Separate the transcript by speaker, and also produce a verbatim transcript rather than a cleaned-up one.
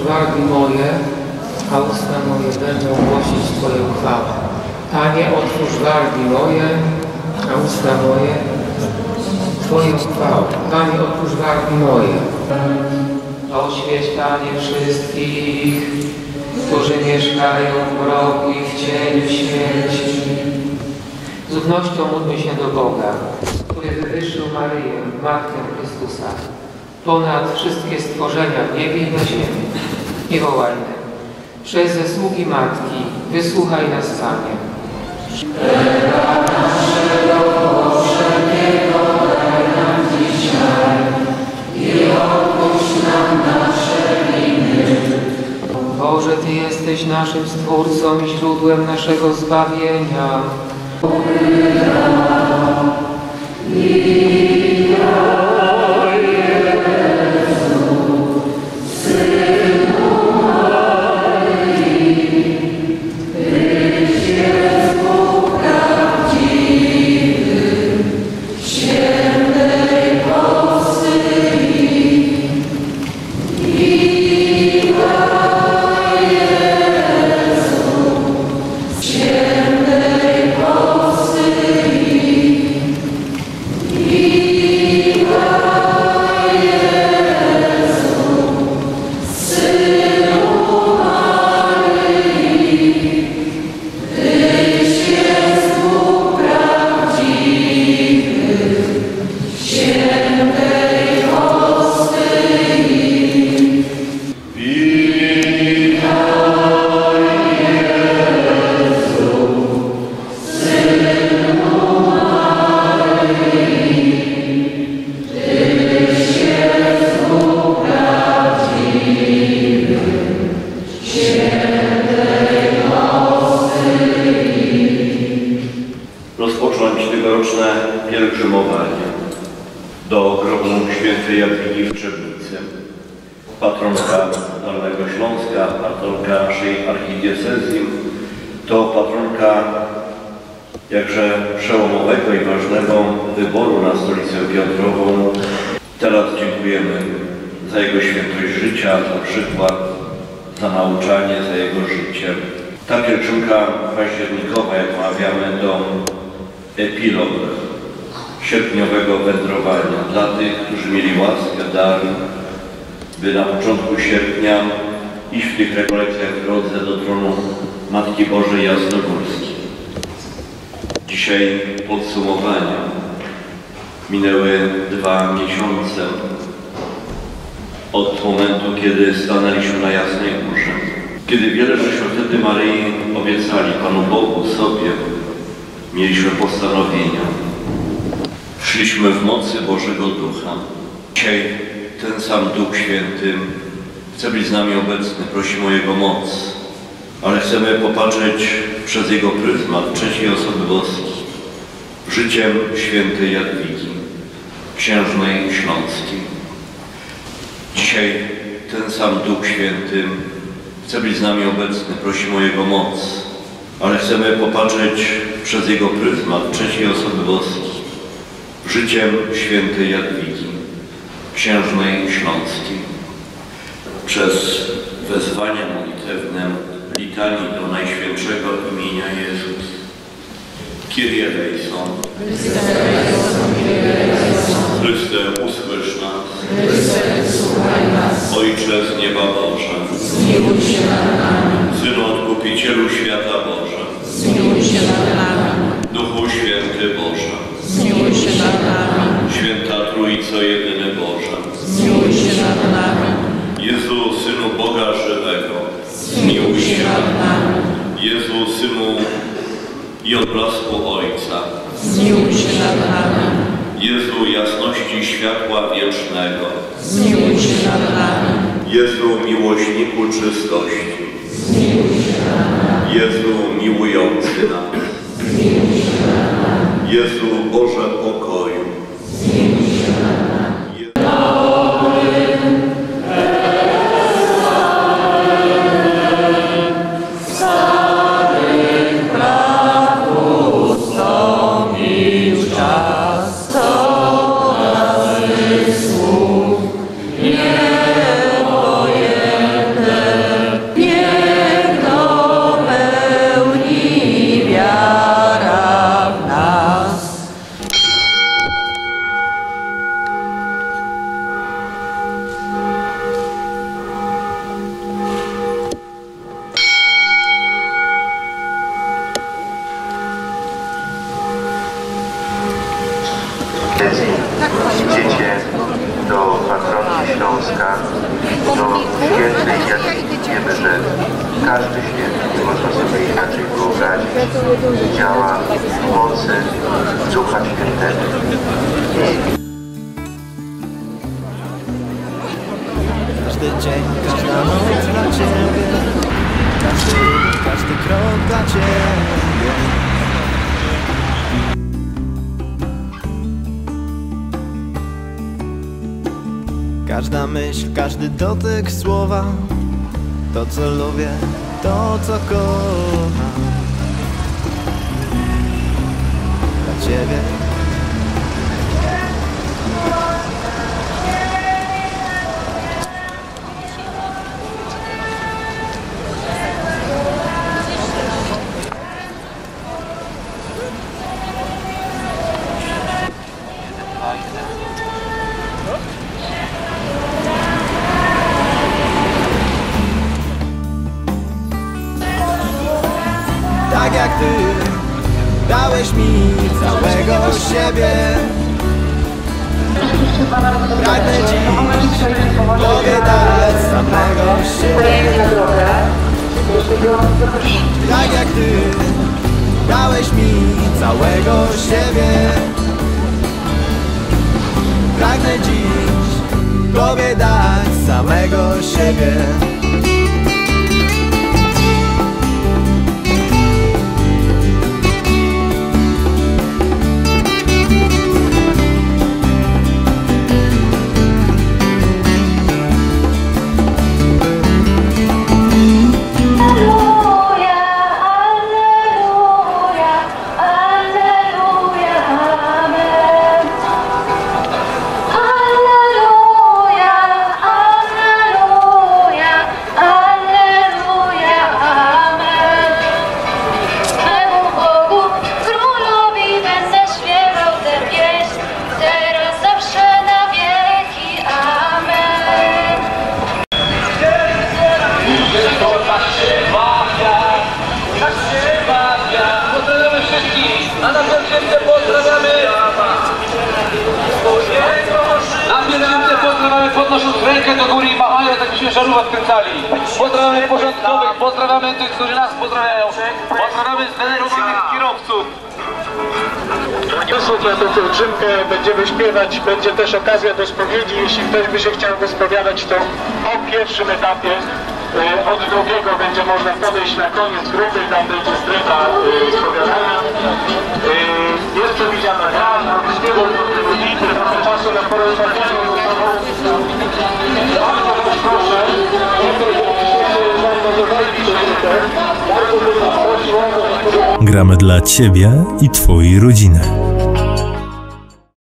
Speaker 1: wargi moje, a usta moje będą głosić Twoją chwałę. Panie, otwórz wargi moje, a usta moje Twoją chwałę. Panie, otwórz wargi moje. Oświeć, Panie, wszystkich, którzy mieszkają w mroku i w cieniu śmierci. Z ufnością módlmy się do Boga, który wywyższył Maryję, Matkę Chrystusa, ponad wszystkie stworzenia w niebie i na ziemi. Nie wołajmy. Przez zasługi Matki wysłuchaj nas, Panie. Boże, Ty jesteś naszym Stwórcą i źródłem naszego zbawienia.
Speaker 2: Rozpocząć tegoroczne pielgrzymowanie do grobu świętej Jadwigi w Trzebnicy. Patronka Dolnego Śląska, patronka naszej archidiecezji, to patronka jakże przełomowego i ważnego wyboru na stolicę Piotrową. Teraz dziękujemy za jego świętość życia, za przykład, za nauczanie, za jego życie. Ta pielgrzymka październikowa, jak mawiamy, to epilog sierpniowego wędrowania dla tych, którzy mieli łaskę, dar, by na początku sierpnia iść w tych rekolekcjach w drodze do tronu Matki Bożej Jasnogórskiej. Dzisiaj podsumowanie. Minęły dwa miesiące od momentu, kiedy stanęliśmy na Jasnej Górze. Kiedy wiele żeśmy wtedy Maryi obiecali Panu Bogu, sobie, mieliśmy postanowienia. Szliśmy w mocy Bożego Ducha. Dzisiaj ten sam Duch Święty chce być z nami obecny, prosimy o Jego moc, ale chcemy popatrzeć przez Jego pryzmat trzeciej osoby boskiej, życiem świętej Jadwigi, księżnej śląskiej. Dzisiaj ten sam Duch Święty chce być z nami obecny, prosimy o Jego moc, ale chcemy popatrzeć przez Jego pryzmat trzeciej osoby boskiej, życiem świętej Jadwigi, księżnej śląskiej. Przez wezwanie modlitewne litanii do Najświętszego imienia Jezus. Kyrie eleison. Chryste, usłysz nas. Ojcze z nieba Boże.
Speaker 3: Zmiłuj się nad nami.
Speaker 2: Synu Odkupicielu świata Boże.
Speaker 3: Zmiłuj się nad nami.
Speaker 2: Duchu Święty Boże.
Speaker 3: Zmiłuj się nad nami.
Speaker 2: Święta Trójco Jedyny Boże.
Speaker 3: Zmiłuj się nad nami.
Speaker 2: Jezu, Synu Boga żywego.
Speaker 3: Zmiłuj się nad nami.
Speaker 2: Jezu, Synu i odblasku Ojca.
Speaker 3: Zmiłuj się nad nami.
Speaker 2: Jezu, jasności światła wiecznego.
Speaker 3: Zmiłuj się nad nami.
Speaker 2: Jezu, miłośniku czystości.
Speaker 3: Zmiłuj się nad nami.
Speaker 2: Jezu, miłujący nas.
Speaker 3: Zmiłuj się nad nami.
Speaker 2: Jezu, Boże pokoju.
Speaker 3: Zmiłuj się nad nami. Niebojętne
Speaker 4: Idziecie do patronki Śląska, do świętej Jadwigi. Wiemy, że każdy święty, nie można sobie inaczej wyobrazić, działa w mocy Ducha Świętego.
Speaker 5: Każdy dzień, każda noc dla Ciebie, każdy ruch, każdy krok dla Ciebie. Każda myśl, każdy dotyk słowa, to co lubię, to co kocham. Dla Ciebie. Tak jak Ty dałeś mi całego siebie, pragnę dziś Tobie dać samego siebie. Tak jak Ty dałeś mi całego siebie, pragnę dziś Tobie dać samego siebie.
Speaker 6: A na pielgrzymce pozdrawiamy! Na pielgrzymce pozdrawiamy, podnosząc rękę do góry i machają, tak byśmy żarówkę wkręcali. Pozdrawiamy porządkowych, pozdrawiamy tych, którzy nas pozdrawiają. Pozdrawiamy zdenerwowanych kierowców.
Speaker 7: Na tę pielgrzymkę będziemy śpiewać, będzie też okazja do spowiedzi. Jeśli ktoś by się chciał wyspowiadać, to po pierwszym etapie, od drugiego będzie można podejść na koniec grupy, tam będzie strefa spowiadania. Jest przewidziana gra, śpiewał do tego liczby, trochę czasu na porozmawianie ze sobą. Bardzo was proszę,
Speaker 8: Gramy dla Ciebie i Twojej rodziny.